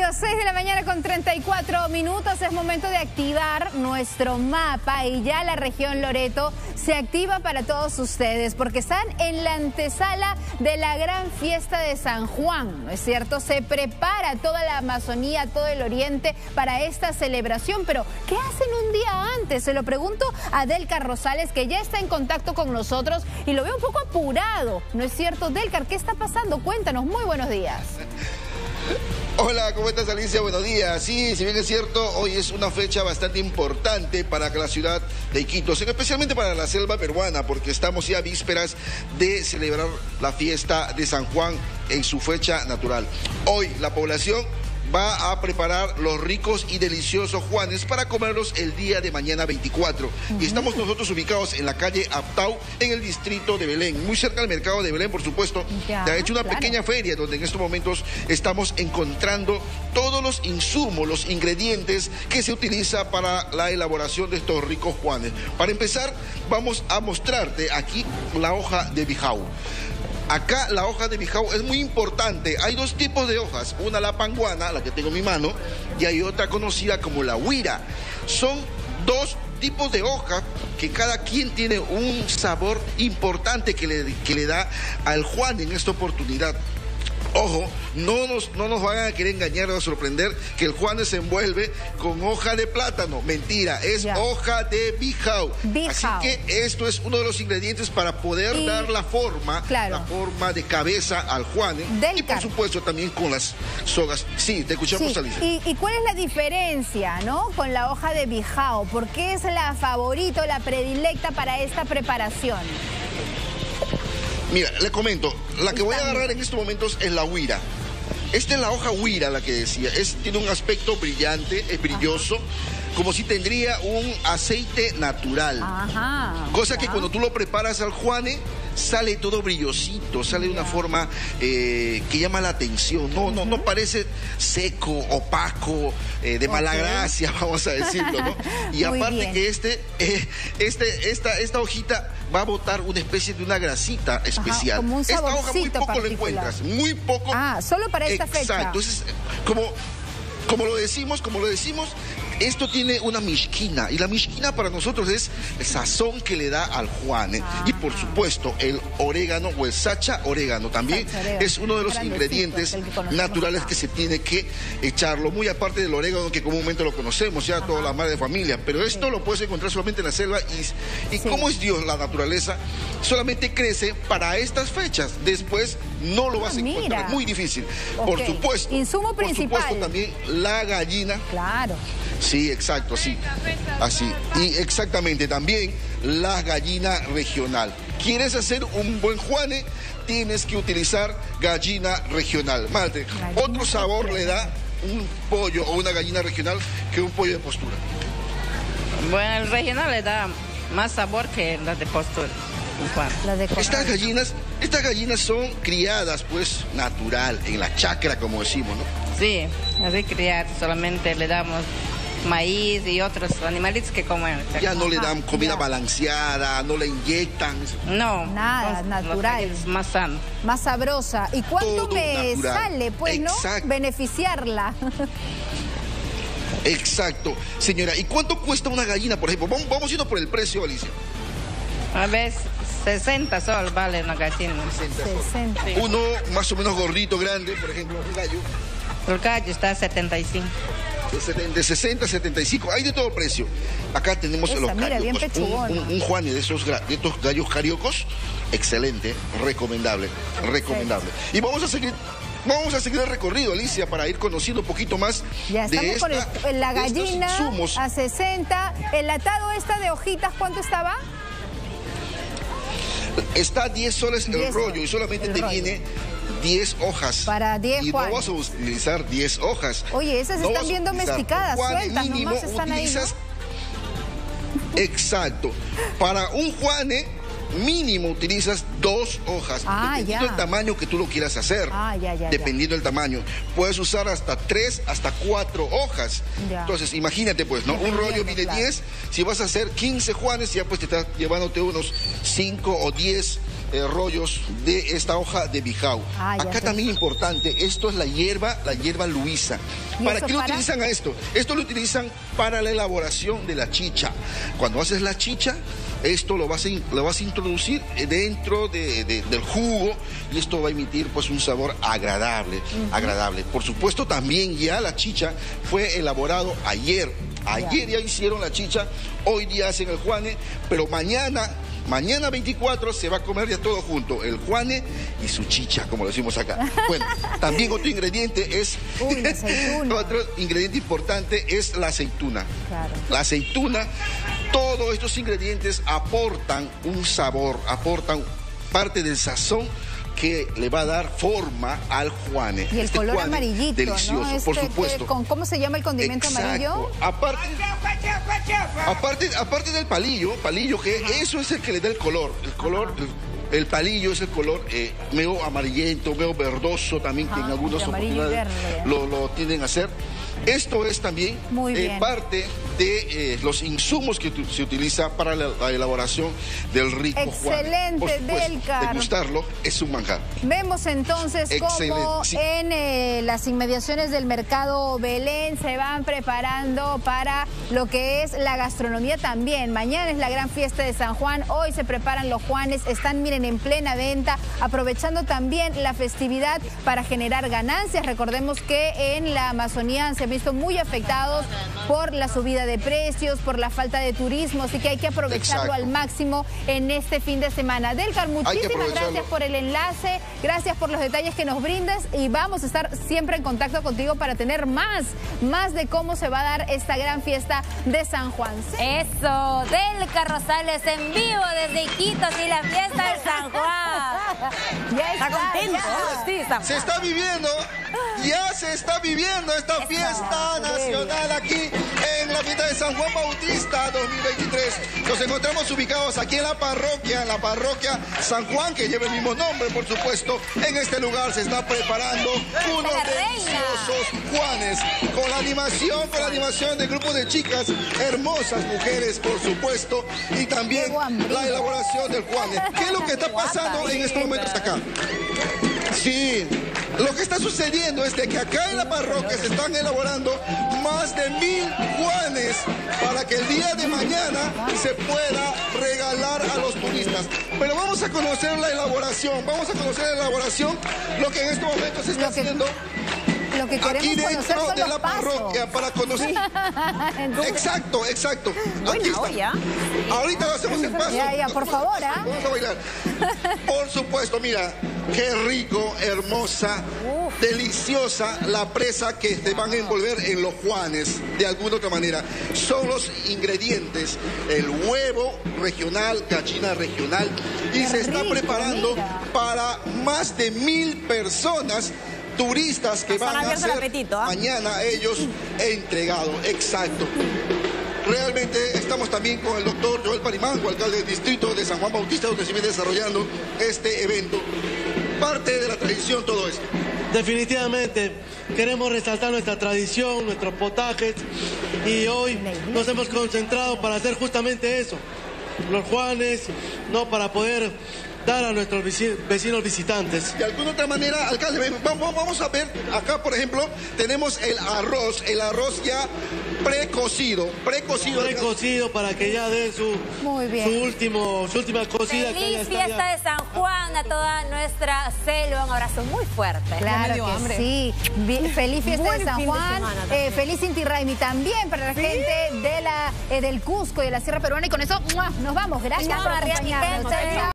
Perfecto, 6 de la mañana con 34 minutos. Es momento de activar nuestro mapa y ya la región Loreto se activa para todos ustedes porque están en la antesala de la gran fiesta de San Juan, ¿no es cierto? Se prepara toda la Amazonía, todo el Oriente para esta celebración, pero ¿qué hacen un día antes? Se lo pregunto a Delcar Rosales, que ya está en contacto con nosotros y lo veo un poco apurado, ¿no es cierto? Delcar, ¿qué está pasando? Cuéntanos, muy buenos días. Hola, ¿cómo estás, Alicia? Buenos días. Sí, si bien es cierto, hoy es una fecha bastante importante para la ciudad de Iquitos, especialmente para la selva peruana, porque estamos ya a vísperas de celebrar la fiesta de San Juan en su fecha natural. Hoy la población va a preparar los ricos y deliciosos juanes para comerlos el día de mañana 24. Y estamos nosotros ubicados en la calle Aptau, en el distrito de Belén, muy cerca del mercado de Belén, por supuesto. Se ha hecho una pequeña feria donde en estos momentos estamos encontrando todos los insumos, los ingredientes que se utiliza para la elaboración de estos ricos juanes. Para empezar, vamos a mostrarte aquí la hoja de bijau. Acá la hoja de bijau es muy importante. Hay dos tipos de hojas, una la panguana, la que tengo en mi mano, y hay otra conocida como la huira. Son dos tipos de hoja que cada quien tiene un sabor importante que le da al juan en esta oportunidad. Ojo, no nos van a querer engañar o sorprender que el juan se envuelve con hoja de plátano. Mentira, es hoja de bijau. Así que esto es uno de los ingredientes para poder dar la forma de cabeza al juan. Y por supuesto también con las sogas. Sí, te escuchamos, Alicia. ¿Y cuál es la diferencia, no, con la hoja de bijau? ¿Por qué es la favorita o la predilecta para esta preparación? Mira, le comento, la que voy a agarrar en estos momentos es la huira. Esta es la hoja huira, la que decía. Tiene un aspecto brillante, es brilloso, como si tendría un aceite natural. Cosa que cuando tú lo preparas al juane, sale todo brillosito, sale de una forma que llama la atención. No parece seco, opaco, de mala gracia, vamos a decirlo, ¿no? Y aparte que esta hojita va a botar una especie de una grasita especial. Como un esta hoja muy poco particular. lo encuentras, muy poco. Solo para esta fecha. Exacto, entonces, como lo decimos, esto tiene una mishquina, y la mishquina para nosotros es el sazón que le da al juan. Y por supuesto, el orégano o el sacha orégano también es uno de los ingredientes naturales que se tiene que echarlo, muy aparte del orégano que comúnmente lo conocemos, ya toda la madre de familia, pero esto lo puedes encontrar solamente en la selva y como es Dios, la naturaleza, solamente crece para estas fechas, después no lo vas a encontrar, es muy difícil. Por supuesto, insumo principal. Por supuesto también la gallina. Claro. Sí, exacto, sí. Así. Y exactamente también la gallina regional. ¿Quieres hacer un buen juane? Tienes que utilizar gallina regional. Mate, otro sabor le da un pollo o una gallina regional que un pollo de postura. Bueno, el regional le da más sabor que la de postura. Estas gallinas son criadas, pues, natural, en la chacra, como decimos, ¿no? Sí, así criadas, solamente le damos maíz y otros animalitos que comen. Ya no le dan comida balanceada, no le inyectan. No. Nada, natural. Es más sano. Más sabrosa. ¿Y cuánto me sale, pues, no? Beneficiarla. Exacto. Señora, ¿y cuánto cuesta una gallina, por ejemplo? Vamos yendo por el precio, Alicia. A ver, 60 sol vale una gallina. 60. Sí. Uno más o menos gordito, grande, por ejemplo, un gallo. El gallo está a 75. De 60 a 75, hay de todo precio. Acá tenemos los cariocos, un juane de estos gallos cariocos, excelente, recomendable. Y vamos a seguir el recorrido, Alicia, para ir conociendo un poquito más de la gallina a 60, el atado de hojitas, ¿cuánto estaba? Está a 10 soles el rollo y solamente te viene 10 hojas. Para 10 y juanes. no vas a utilizar 10 hojas. Oye, esas están bien domesticadas, sueltas, mínimo, nomás están ahí, ¿no? Exacto. Para un juane mínimo utilizas 2 hojas, dependiendo del tamaño que tú lo quieras hacer. Dependiendo del tamaño. Puedes usar hasta 3, hasta 4 hojas. Entonces, imagínate, pues, ¿no? Un rollo viene 10. Si vas a hacer 15 juanes, ya pues te estás llevándote unos 5 o 10 rollos de esta hoja de bijao. Acá también importante, esto es la hierba luisa. ¿Para qué lo utilizan a esto? Esto lo utilizan para la elaboración de la chicha. Cuando haces la chicha, esto lo vas a introducir dentro del jugo y esto va a emitir pues un sabor agradable, agradable. Por supuesto también ya la chicha fue elaborado ayer. Ayer ya hicieron la chicha, hoy día hacen el juane, pero mañana 24 se va a comer ya todo junto, el juane y su chicha, como lo decimos acá. Bueno, también otro ingrediente es... la aceituna. Otro ingrediente importante es la aceituna. Claro. La aceituna, todos estos ingredientes aportan un sabor, aportan parte del sazón que le va a dar forma al juane. Y el color juane amarillito, delicioso, ¿no? por supuesto. ¿Cómo se llama el condimento amarillo? Aparte del palillo que eso es el que le da el color. El palillo es el color medio amarillento, medio verdoso también, que en algunas oportunidades lo tienden a hacer. Esto es también parte de los insumos que se utiliza para la elaboración del rico juane. Excelente, Delcar. Degustarlo es un manjar. Vemos entonces cómo en las inmediaciones del mercado Belén se van preparando para lo que es la gastronomía también. Mañana es la gran fiesta de San Juan, hoy se preparan los juanes, están, miren, en plena venta, aprovechando también la festividad para generar ganancias. Recordemos que en la Amazonía se han visto muy afectados por la subida de precios, por la falta de turismo, así que hay que aprovecharlo al máximo en este fin de semana. Delcar, muchísimas gracias por el enlace, gracias por los detalles que nos brindas y vamos a estar siempre en contacto contigo para tener más de cómo se va a dar esta gran fiesta de San Juan. ¿Sí? Eso, Delcar Rosales en vivo desde Iquitos y la fiesta de San Juan. Ya está contento. Sí, se está viviendo, ya se está viviendo esta fiesta nacional aquí en la fiesta de San Juan Bautista 2023. Nos encontramos ubicados aquí en la parroquia San Juan, que lleva el mismo nombre, por supuesto. En este lugar se está preparando unos deliciosos juanes con la animación de grupos de chicas, hermosas mujeres, por supuesto, y también la elaboración del juane. ¿Qué es lo que está pasando en estos momentos acá? Sí, lo que está sucediendo es de que acá en la parroquia se están elaborando más de 1000 juanes para que el día de mañana se pueda regalar a los turistas. Pero vamos a conocer la elaboración, lo que en estos momentos se está haciendo. Lo que queremos aquí dentro de la parroquia para conocer. Exacto. Aquí está. Ahorita lo hacemos el paso. Ya, por favor, Vamos a bailar. Por supuesto, mira, qué rico, hermosa, deliciosa la presa que te van a envolver en los juanes, de alguna otra manera. Son los ingredientes, el huevo regional, gallina regional, y se está preparando para más de 1000 personas, turistas que van a ser mañana ellos entregados. Exacto. Realmente estamos también con el doctor Joel Parimango, alcalde del distrito de San Juan Bautista, donde se viene desarrollando este evento. Parte de la tradición todo esto. Definitivamente queremos resaltar nuestra tradición, nuestros potajes, y hoy nos hemos concentrado para hacer justamente eso, los juanes, para poder dar a nuestros vecinos visitantes. De alguna otra manera, alcalde, vamos a ver, acá por ejemplo, tenemos el arroz ya precocido para que ya dé su última cocida. Feliz fiesta de San Juan a toda nuestra selva, un abrazo muy fuerte. Claro que sí, feliz fiesta de San Juan, feliz Inti Raymi también para la gente de del Cusco y de la Sierra Peruana, y con eso nos vamos, gracias por acompañarnos.